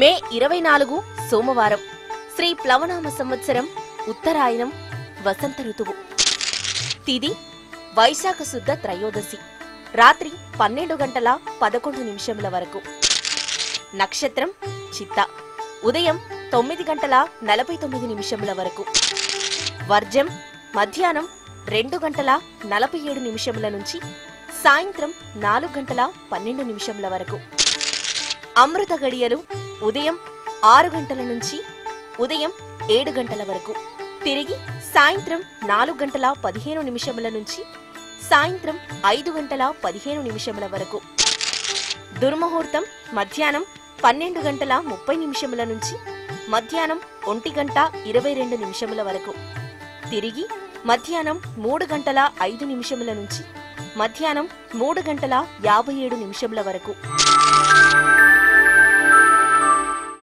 మే 24 సోమవారం శ్రీ ప్లవనామ సంవత్సరం ఉత్తరాయణం వసంత ఋతువు. తిథి వైశాఖ శుద్ధ త్రయోదశి రాత్రి 12:11 వరకు. నక్షత్రం చిత్త ఉదయం 9:49 వరకు. వర్జం మధ్యాహ్నం 2:47 నుంచి సాయంత్రం 4:12 వరకు. అమృత గడియలు ఉదయం 6 గంటల నుంచి ఉదయం 7 గంటల వరకు. తిరిగి సాయంత్రం 4:15 నుంచి సాయంత్రం 5:15 వరకు. దుర్ముహూర్తం మధ్యాహ్నం 12:30 నుంచి మధ్యాహ్నం 1:22 వరకు. తిరిగి మధ్యాహ్నం 3:05 నుంచి మధ్యాహ్నం 3:57 వరకు.